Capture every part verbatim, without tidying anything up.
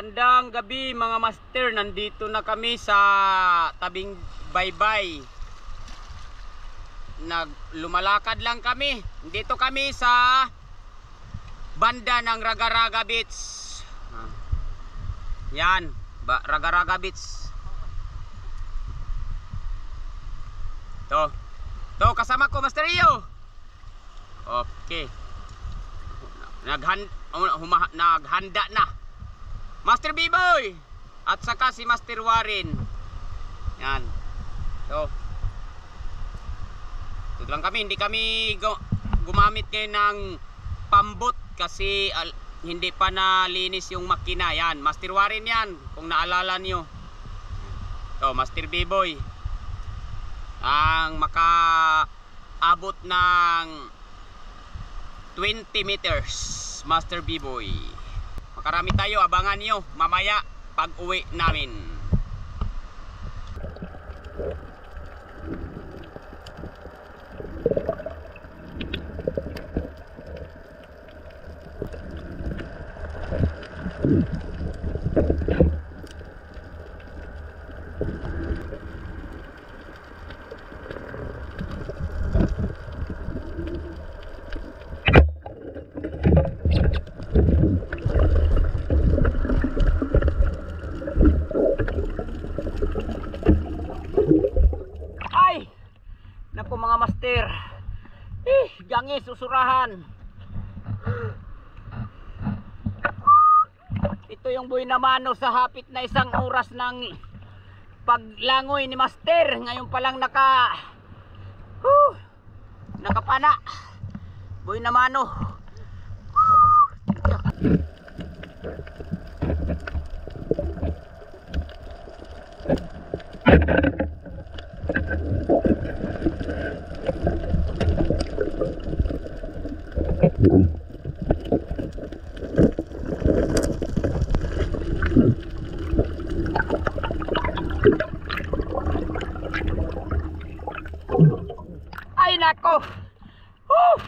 Magandang gabi mga master, nandito na kami sa tabing baybay. Nag lumalakad lang kami. Dito kami sa banda ng Raga-Raga Beach. Yan, ba, Raga-Raga Beach. To. To kasama ko Master Rio. Okay. Naghand humah naghanda na Master B-Boy at saka si Master Warren. Yan. So, ito lang kami, hindi kami gumamit ngayon ng pambot kasi al hindi pa nalinis yung makina. Yan, Master Warren yan, kung naalala nyo. So, Master B-Boy ang makaabot ng twenty meters. Master B-Boy, makarami tayo, abangan nyo mamaya pag uwi namin. Mga master, eh, gangis usurahan. Ito yung buhay na mano sa hapit na isang oras ng paglangoy ni master. Ngayon pa lang naka uh, nakapana buhay na mano. Ay nako, uh,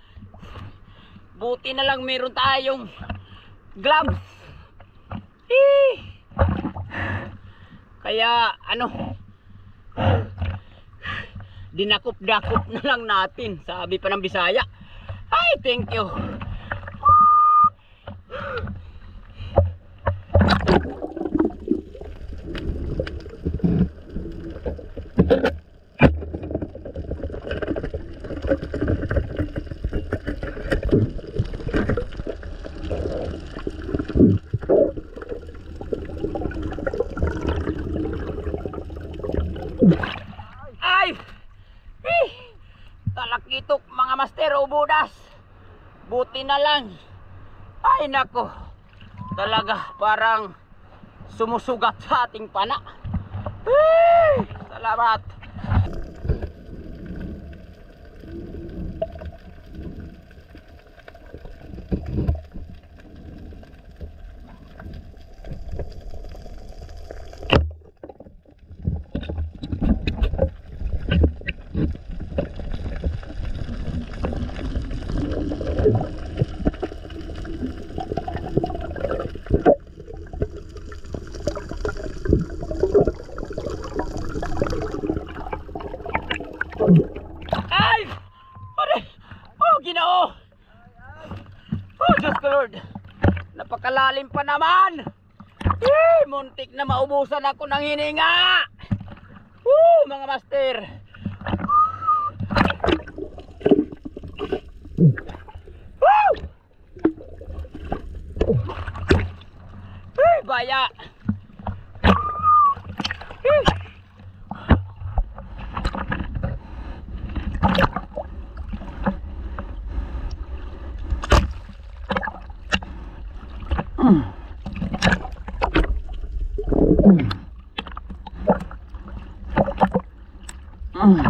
buti na lang meron tayong gloves. Hii. Kaya ano, dinakop-dakop na lang natin, sabi pa ng Bisaya. Ay, thank you. Ay, eh, talakitok mga master o budas. Buti na lang. Ay nako, talaga parang sumusugat sa ating pana. Eh, salamat. Ay! Oh, Ginoo! Oh, Diyos ko Lord! Napakalalim pa naman! Eh, muntik na maubusan ako ng hininga! Woo, mga master! Woo! Eh, baya! Eh! Mm. Mm.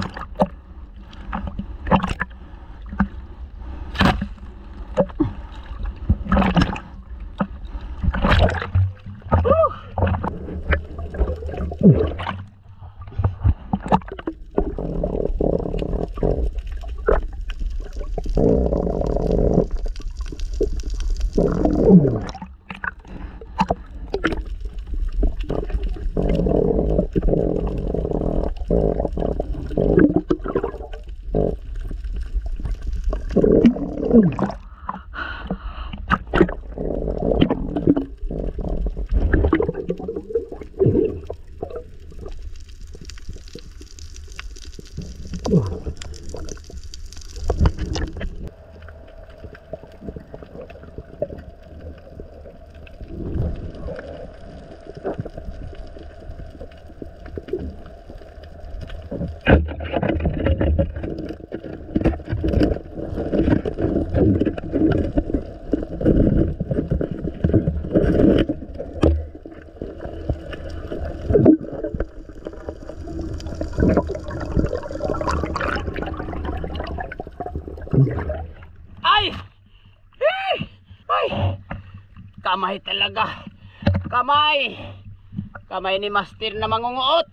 Ay! Hey! Ay! Kamay talaga. Kamay. Kamay ni Master na mangunguot.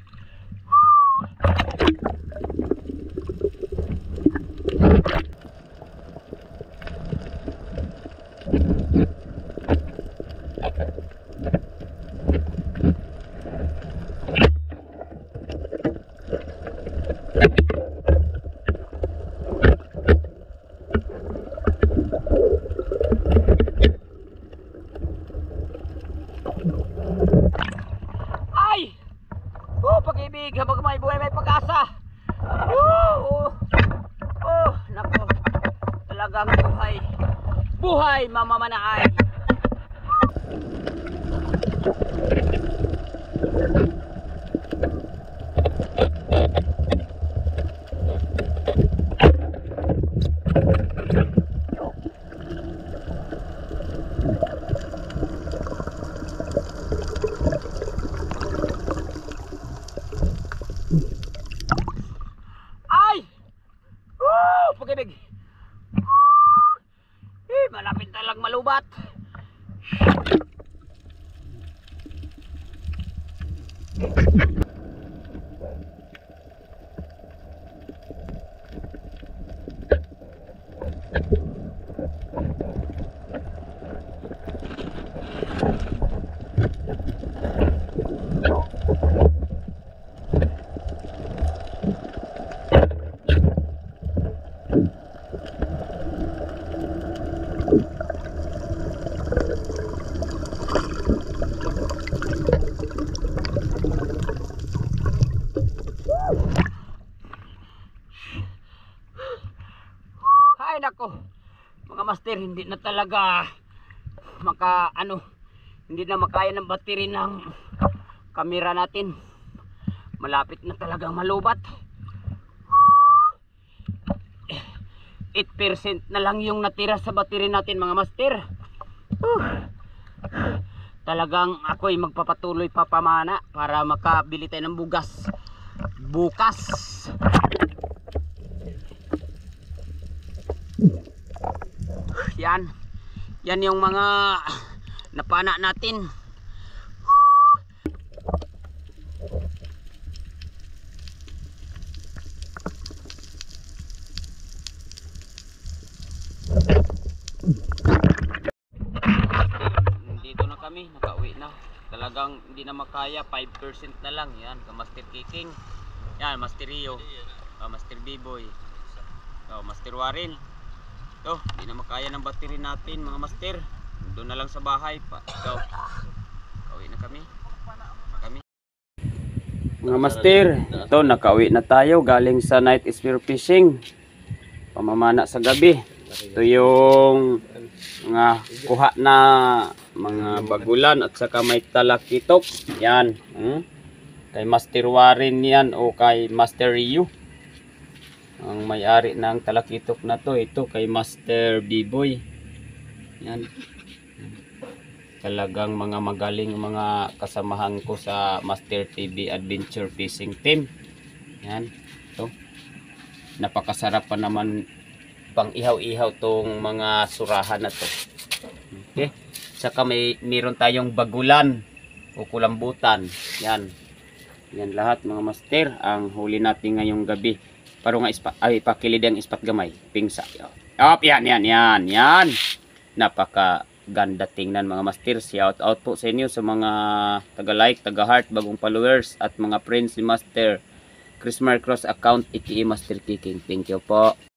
Ay! Oh, pag-ibig, habang may buhay may pag-asa. Oh, oh, oh, nako. Talagang buhay. Buhay, mamamanaay. Ay! Oh, pag-ibig. Eh, malapit na lang malubat. Ay nako, mga master, hindi na talaga maka ano, hindi na makaya ng battery ng kamera natin. Malapit na talagang malubat. eight percent na lang yung natira sa battery natin, mga master. Uh, talagang ako'y magpapatuloy pa pamana para makabili tayo ng bugas bukas. Yan. Yan yung mga napana natin. Dito na kami, nakauwi na. Talagang hindi na makaya, five percent na lang. Yan, ka Master Kicking. Yan, Master Rio. Uh, Master B-Boy. Uh, Master Warren. Ito, hindi na makaya ng battery natin, mga master. Doon na lang sa bahay pa. Ito, kauwi na kami. kami mga master, ito, nakauwi na tayo galing sa night spear fishing, pamamana sa gabi. Ito yung mga kuha na mga bagulan at saka may talakitok. Yan, hmm? Kay Master Warren yan o kay Master Rio. Ang may-ari ng talakitok na to, ito kay Master B-Boy. Yan. Talagang mga magaling mga kasamahan ko sa Master T V Adventure Fishing Team. Yan. Ito. Napakasarap pa naman pang ihaw-ihaw tong mga surahan na to. Okay. Saka may meron tayong bagulan o kulambutan. Yan. Yan lahat, mga master, ang huli natin ngayong gabi. Paro nga ispat, ay pakilid ang ispat gamay, pingsa. Op, yan, yan, yan, yan. Napaka ganda tingnan, mga master. Shout out po sa inyo sa mga taga-like, taga-heart, bagong followers at mga friends ni Master Chris Marcos account aka Master Kicking. Thank you po.